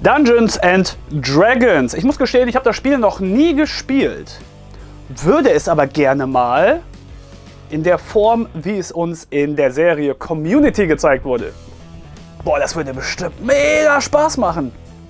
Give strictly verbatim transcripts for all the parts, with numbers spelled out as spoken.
Dungeons and Dragons. Ich muss gestehen, ich habe das Spiel noch nie gespielt. Würde es aber gerne mal in der Form, wie es uns in der Serie Community gezeigt wurde. Boah, das würde bestimmt mega Spaß machen.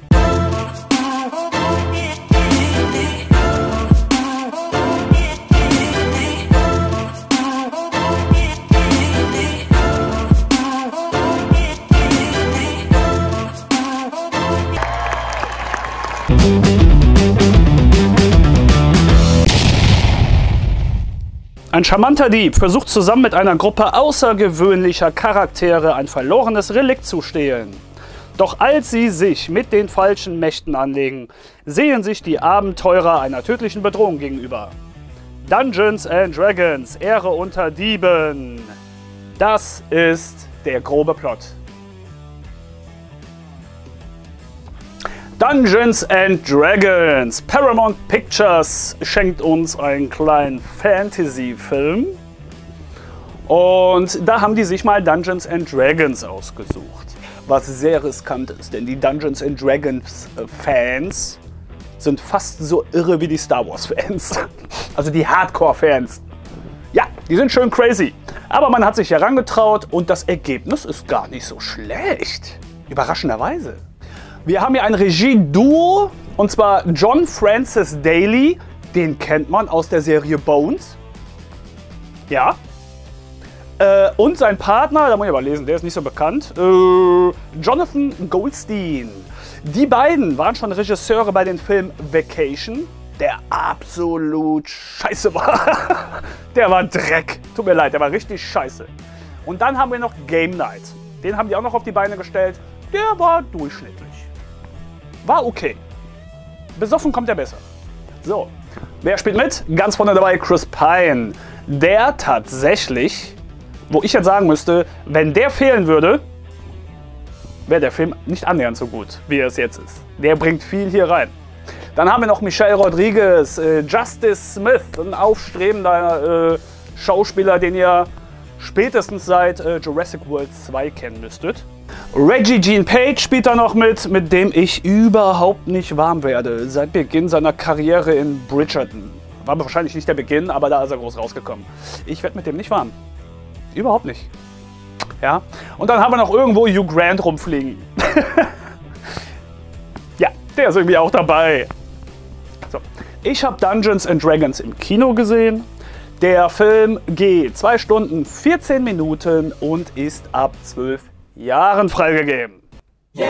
Ein charmanter Dieb versucht zusammen mit einer Gruppe außergewöhnlicher Charaktere ein verlorenes Relikt zu stehlen. Doch als sie sich mit den falschen Mächten anlegen, sehen sich die Abenteurer einer tödlichen Bedrohung gegenüber. Dungeons and Dragons, Ehre unter Dieben. Das ist der grobe Plot. Dungeons and Dragons. Paramount Pictures schenkt uns einen kleinen Fantasy-Film. Und da haben die sich mal Dungeons and Dragons ausgesucht. Was sehr riskant ist, denn die Dungeons and Dragons Fans sind fast so irre wie die Star Wars Fans. Also die Hardcore-Fans. Ja, die sind schön crazy. Aber man hat sich herangetraut und das Ergebnis ist gar nicht so schlecht. Überraschenderweise. Wir haben hier ein Regie-Duo, und zwar John Francis Daly, den kennt man aus der Serie Bones. Ja. Äh, und sein Partner, da muss ich aber lesen, der ist nicht so bekannt, äh, Jonathan Goldstein. Die beiden waren schon Regisseure bei den Filmen Vacation, der absolut scheiße war. Der war Dreck. Tut mir leid, der war richtig scheiße. Und dann haben wir noch Game Night. Den haben die auch noch auf die Beine gestellt. Der war durchschnittlich. War okay. Besoffen kommt er besser. So, wer spielt mit? Ganz vorne dabei Chris Pine. Der tatsächlich, wo ich jetzt sagen müsste, wenn der fehlen würde, wäre der Film nicht annähernd so gut, wie er es jetzt ist. Der bringt viel hier rein. Dann haben wir noch Michelle Rodriguez, äh, Justice Smith, ein aufstrebender äh, Schauspieler, den ihr spätestens seit äh, Jurassic World zwei kennen müsstet. Reggie Jean Page spielt da noch mit, mit dem ich überhaupt nicht warm werde. Seit Beginn seiner Karriere in Bridgerton. War wahrscheinlich nicht der Beginn, aber da ist er groß rausgekommen. Ich werde mit dem nicht warm. Überhaupt nicht. Ja. Und dann haben wir noch irgendwo Hugh Grant rumfliegen. Ja, der ist irgendwie auch dabei. So. Ich habe Dungeons and Dragons im Kino gesehen. Der Film geht zwei Stunden, vierzehn Minuten und ist ab zwölf Jahren freigegeben. Yeah.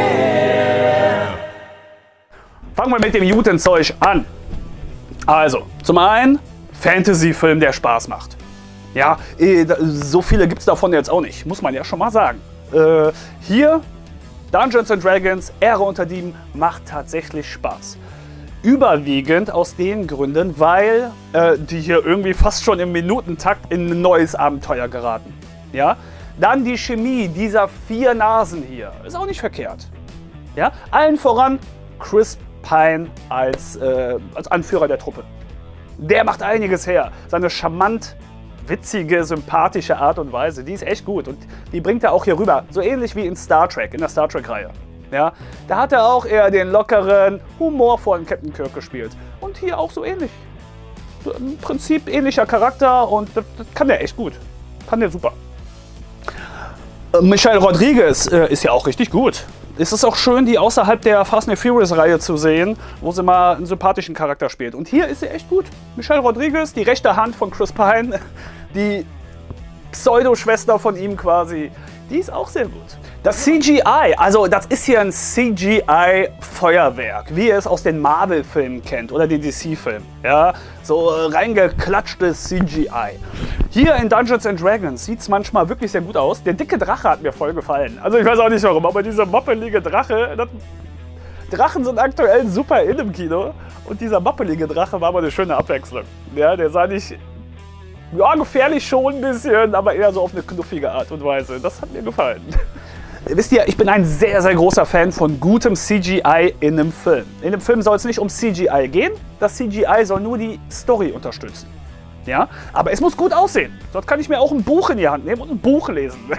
Fangen wir mit dem guten Zeug an. Also, zum einen Fantasy-Film, der Spaß macht. Ja, so viele gibt es davon jetzt auch nicht, muss man ja schon mal sagen. Äh, hier, Dungeons and Dragons, Ehre unter Dieben, macht tatsächlich Spaß. Überwiegend aus den Gründen, weil äh, die hier irgendwie fast schon im Minutentakt in ein neues Abenteuer geraten. Ja? Dann die Chemie dieser vier Nasen hier. Ist auch nicht verkehrt. Ja? Allen voran Chris Pine als, äh, als Anführer der Truppe. Der macht einiges her. Seine charmant, witzige, sympathische Art und Weise, die ist echt gut. Und die bringt er auch hier rüber. So ähnlich wie in Star Trek, in der Star Trek-Reihe. Ja? Da hat er auch eher den lockeren, humorvollen Captain Kirk gespielt. Und hier auch so ähnlich. Im Prinzip ähnlicher Charakter und das, das kann der echt gut. Kann der super. Michelle Rodriguez äh, ist ja auch richtig gut. Es ist auch schön, die außerhalb der Fast and Furious Reihe zu sehen, wo sie mal einen sympathischen Charakter spielt. Und hier ist sie echt gut. Michelle Rodriguez, die rechte Hand von Chris Pine, die Pseudo-Schwester von ihm quasi, die ist auch sehr gut. Das C G I, also das ist hier ein C G I-Feuerwerk, wie ihr es aus den Marvel-Filmen kennt oder den D C-Filmen. Ja? So äh, reingeklatschtes C G I. Hier in Dungeons and Dragons sieht es manchmal wirklich sehr gut aus. Der dicke Drache hat mir voll gefallen. Also ich weiß auch nicht warum, aber dieser moppelige Drache, das, Drachen sind aktuell super in im Kino. Und dieser moppelige Drache war mal eine schöne Abwechslung. Ja, der sah nicht, ja, gefährlich schon ein bisschen, aber eher so auf eine knuffige Art und Weise. Das hat mir gefallen. Wisst ihr, ich bin ein sehr, sehr großer Fan von gutem C G I in einem Film. In einem Film soll es nicht um C G I gehen. Das C G I soll nur die Story unterstützen. Ja? Aber es muss gut aussehen. Sonst kann ich mir auch ein Buch in die Hand nehmen und ein Buch lesen.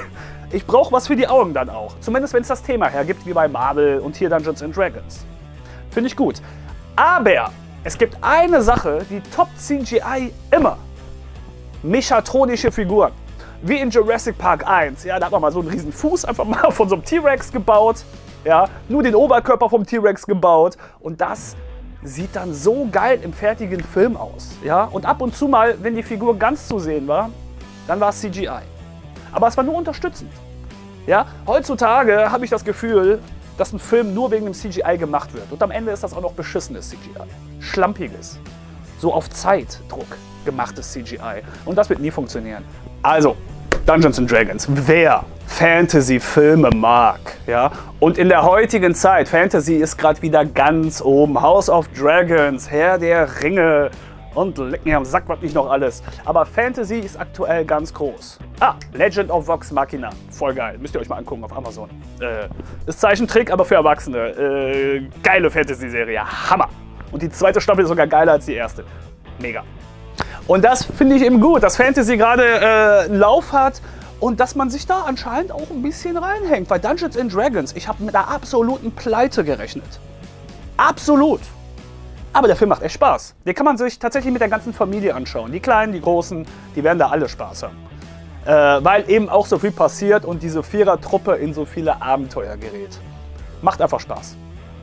Ich brauche was für die Augen dann auch. Zumindest wenn es das Thema hergibt, wie bei Marvel und hier Dungeons and Dragons. Finde ich gut. Aber es gibt eine Sache, die top C G I immer. Mechatronische Figuren. Wie in Jurassic Park eins. Ja, da hat man mal so einen riesen Fuß einfach mal von so einem T-Rex gebaut. Ja, nur den Oberkörper vom T-Rex gebaut. Und das sieht dann so geil im fertigen Film aus. Ja, und ab und zu mal, wenn die Figur ganz zu sehen war, dann war es C G I. Aber es war nur unterstützend. Ja, heutzutage habe ich das Gefühl, dass ein Film nur wegen dem C G I gemacht wird. Und am Ende ist das auch noch beschissenes C G I. Schlampiges. So auf Zeitdruck gemachtes C G I. Und das wird nie funktionieren. Also, Dungeons and Dragons. Wer Fantasy-Filme mag, ja, und in der heutigen Zeit, Fantasy ist gerade wieder ganz oben. House of Dragons, Herr der Ringe und leck mir am Sack, was nicht noch alles. Aber Fantasy ist aktuell ganz groß. Ah, Legend of Vox Machina. Voll geil. Müsst ihr euch mal angucken auf Amazon. Äh, ist Zeichentrick, aber für Erwachsene. Äh, geile Fantasy-Serie. Hammer. Und die zweite Staffel ist sogar geiler als die erste. Mega. Und das finde ich eben gut, dass Fantasy gerade äh, einen Lauf hat und dass man sich da anscheinend auch ein bisschen reinhängt. Bei Dungeons and Dragons, ich habe mit einer absoluten Pleite gerechnet. Absolut. Aber der Film macht echt Spaß. Den kann man sich tatsächlich mit der ganzen Familie anschauen. Die Kleinen, die Großen, die werden da alle Spaß haben. Äh, weil eben auch so viel passiert und diese Vierer-Truppe in so viele Abenteuer gerät. Macht einfach Spaß.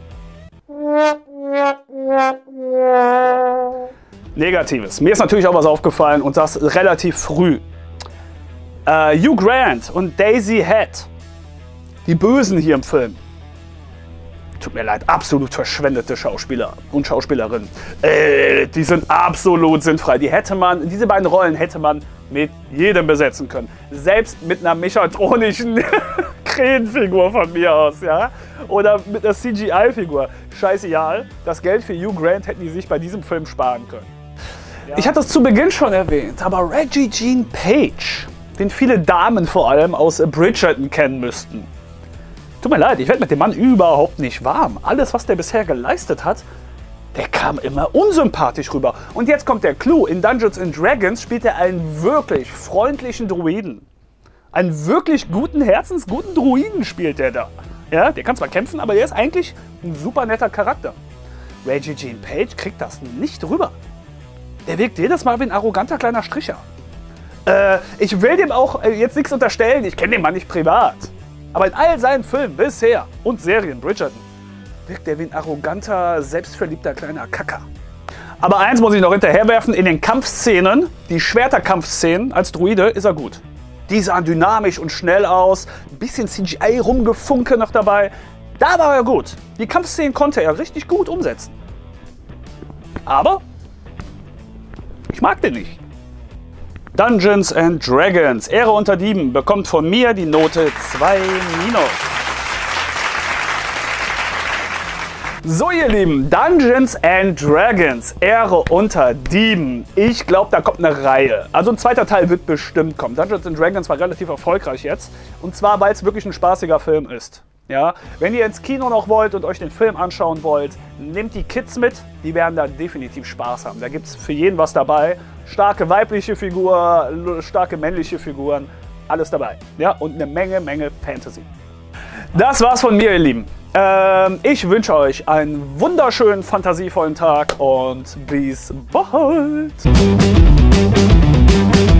Negatives. Mir ist natürlich auch was aufgefallen und das relativ früh. Äh, Hugh Grant und Daisy Head, die Bösen hier im Film. Tut mir leid, absolut verschwendete Schauspieler und Schauspielerinnen. Äh, die sind absolut sinnfrei. Die hätte man, diese beiden Rollen hätte man mit jedem besetzen können. Selbst mit einer mechatronischen Krähenfigur von mir aus, ja? Oder mit einer C G I-Figur. Scheißegal. Das Geld für Hugh Grant hätten die sich bei diesem Film sparen können. Ja. Ich hatte es zu Beginn schon erwähnt, aber Regé-Jean Page, den viele Damen vor allem aus Bridgerton kennen müssten. Tut mir leid, ich werde mit dem Mann überhaupt nicht warm. Alles, was der bisher geleistet hat, der kam immer unsympathisch rüber. Und jetzt kommt der Clou. In Dungeons and Dragons spielt er einen wirklich freundlichen Druiden. Einen wirklich guten, herzensguten Druiden spielt er da. Ja, der kann zwar kämpfen, aber der ist eigentlich ein super netter Charakter. Regé-Jean Page kriegt das nicht rüber. Der wirkt jedes Mal wie ein arroganter kleiner Stricher. Äh, ich will dem auch äh, jetzt nichts unterstellen, ich kenne den Mann nicht privat. Aber in all seinen Filmen bisher und Serien, Bridgerton, wirkt er wie ein arroganter, selbstverliebter kleiner Kacker. Aber eins muss ich noch hinterherwerfen, in den Kampfszenen, die Schwerterkampfszenen als Druide, ist er gut. Die sahen dynamisch und schnell aus, ein bisschen C G I-Rumgefunke noch dabei. Da war er gut. Die Kampfszenen konnte er richtig gut umsetzen. Aber ich mag den nicht. Dungeons and Dragons, Ehre unter Dieben, bekommt von mir die Note zwei minus. So ihr Lieben, Dungeons and Dragons, Ehre unter Dieben. Ich glaube, da kommt eine Reihe. Also ein zweiter Teil wird bestimmt kommen. Dungeons and Dragons war relativ erfolgreich jetzt. Und zwar, weil es wirklich ein spaßiger Film ist. Ja, wenn ihr ins Kino noch wollt und euch den Film anschauen wollt, nehmt die Kids mit, die werden da definitiv Spaß haben. Da gibt es für jeden was dabei. Starke weibliche Figur, starke männliche Figuren, alles dabei. Ja, und eine Menge, Menge Fantasy. Das war's von mir, ihr Lieben. Ähm, ich wünsche euch einen wunderschönen, fantasievollen Tag und bis bald.